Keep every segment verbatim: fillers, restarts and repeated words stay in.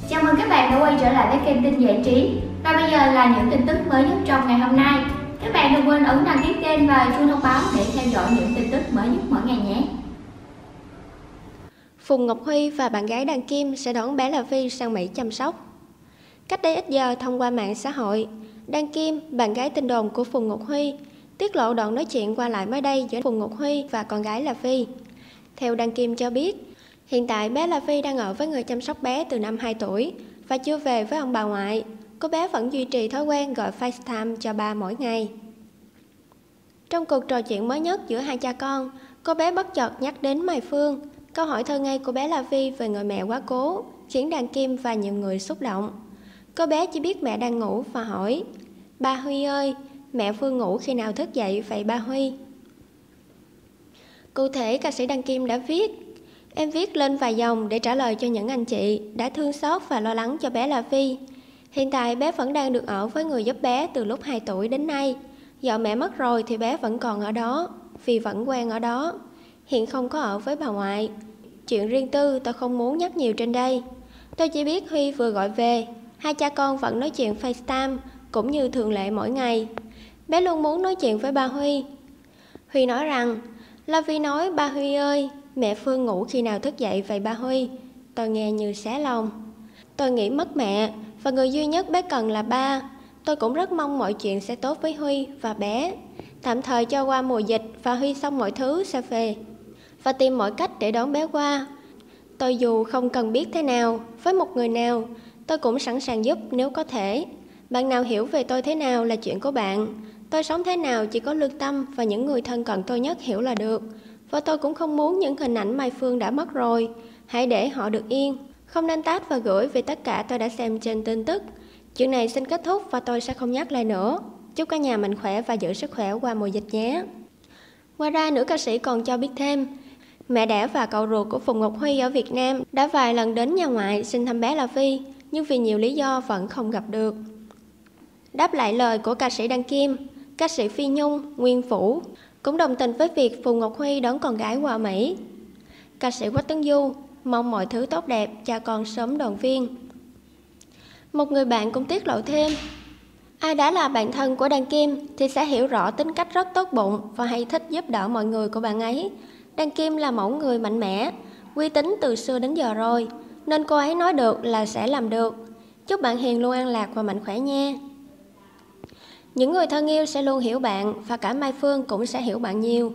Chào mừng các bạn đã quay trở lại với kênh tin giải trí. Và bây giờ là những tin tức mới nhất trong ngày hôm nay. Các bạn đừng quên ấn đăng ký kênh và chuông thông báo để theo dõi những tin tức mới nhất mỗi ngày nhé. Phùng Ngọc Huy và bạn gái Đan Kim sẽ đón bé La Vy sang Mỹ chăm sóc. Cách đây ít giờ, thông qua mạng xã hội, Đan Kim, bạn gái tin đồn của Phùng Ngọc Huy, tiết lộ đoạn nói chuyện qua lại mới đây giữa Phùng Ngọc Huy và con gái La Vy. Theo Đan Kim cho biết, hiện tại bé La Vy đang ở với người chăm sóc bé từ năm hai tuổi và chưa về với ông bà ngoại. Cô bé vẫn duy trì thói quen gọi FaceTime cho ba mỗi ngày. Trong cuộc trò chuyện mới nhất giữa hai cha con, cô bé bất chợt nhắc đến Mai Phương. Câu hỏi thơ ngây của bé La Vy về người mẹ quá cố khiến Đan Kim và nhiều người xúc động. Cô bé chỉ biết mẹ đang ngủ và hỏi: "Ba Huy ơi, mẹ Phương ngủ khi nào thức dậy vậy ba Huy?" Cụ thể, ca sĩ Đan Kim đã viết: "Em viết lên vài dòng để trả lời cho những anh chị đã thương xót và lo lắng cho bé La Vy. Hiện tại bé vẫn đang được ở với người giúp bé từ lúc hai tuổi đến nay. Giờ mẹ mất rồi thì bé vẫn còn ở đó, vì vẫn quen ở đó. Hiện không có ở với bà ngoại. Chuyện riêng tư tôi không muốn nhắc nhiều trên đây. Tôi chỉ biết Huy vừa gọi về, hai cha con vẫn nói chuyện FaceTime cũng như thường lệ mỗi ngày. Bé luôn muốn nói chuyện với ba Huy." Huy nói rằng: "La Vy nói ba Huy ơi, mẹ Phương ngủ khi nào thức dậy vậy ba Huy?" Tôi nghe như xé lòng. Tôi nghĩ mất mẹ và người duy nhất bé cần là ba. Tôi cũng rất mong mọi chuyện sẽ tốt với Huy và bé. Tạm thời cho qua mùa dịch và Huy xong mọi thứ sẽ về và tìm mọi cách để đón bé qua. Tôi dù không cần biết thế nào, với một người nào, tôi cũng sẵn sàng giúp nếu có thể. Bạn nào hiểu về tôi thế nào là chuyện của bạn. Tôi sống thế nào chỉ có lương tâm và những người thân cận tôi nhất hiểu là được. Và tôi cũng không muốn những hình ảnh Mai Phương đã mất rồi. Hãy để họ được yên. Không nên tag và gửi vì tất cả tôi đã xem trên tin tức. Chuyện này xin kết thúc và tôi sẽ không nhắc lại nữa. Chúc cả nhà mạnh khỏe và giữ sức khỏe qua mùa dịch nhé." Ngoài ra, nữ ca sĩ còn cho biết thêm, mẹ đẻ và cậu ruột của Phùng Ngọc Huy ở Việt Nam đã vài lần đến nhà ngoại xin thăm bé La Vy, nhưng vì nhiều lý do vẫn không gặp được. Đáp lại lời của ca sĩ Đan Kim, ca sĩ Phi Nhung, Nguyên Vũ cũng đồng tình với việc Phùng Ngọc Huy đón con gái qua Mỹ. Ca sĩ Quách Tấn Du mong mọi thứ tốt đẹp, cha con sớm đoàn viên. Một người bạn cũng tiết lộ thêm, ai đã là bạn thân của Đan Kim thì sẽ hiểu rõ tính cách rất tốt bụng và hay thích giúp đỡ mọi người của bạn ấy. Đan Kim là mẫu người mạnh mẽ, uy tín từ xưa đến giờ rồi, nên cô ấy nói được là sẽ làm được. Chúc bạn Hiền luôn an lạc và mạnh khỏe nha. Những người thân yêu sẽ luôn hiểu bạn và cả Mai Phương cũng sẽ hiểu bạn nhiều.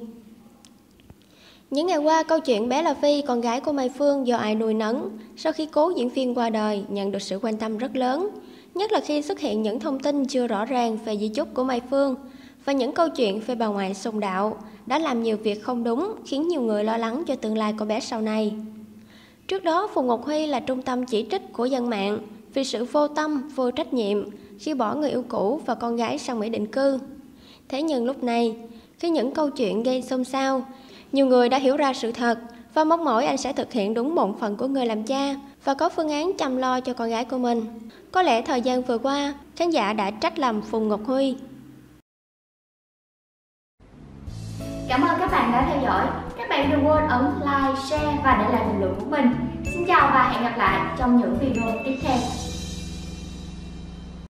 Những ngày qua, câu chuyện bé La Vy, con gái của Mai Phương do ai nuôi nấng sau khi cố diễn viên qua đời nhận được sự quan tâm rất lớn, nhất là khi xuất hiện những thông tin chưa rõ ràng về di chúc của Mai Phương và những câu chuyện về bà ngoại sùng đạo đã làm nhiều việc không đúng khiến nhiều người lo lắng cho tương lai của bé sau này. Trước đó, Phùng Ngọc Huy là trung tâm chỉ trích của dân mạng vì sự vô tâm, vô trách nhiệm khi bỏ người yêu cũ và con gái sang Mỹ định cư. Thế nhưng lúc này, khi những câu chuyện gây xôn xao, nhiều người đã hiểu ra sự thật và mong mỏi anh sẽ thực hiện đúng bổn phận của người làm cha và có phương án chăm lo cho con gái của mình. Có lẽ thời gian vừa qua, khán giả đã trách lầm Phùng Ngọc Huy. Cảm ơn các bạn đã theo dõi. Các bạn đừng quên ấn like, share và để lại bình luận của mình. Xin chào và hẹn gặp lại trong những video tiếp theo.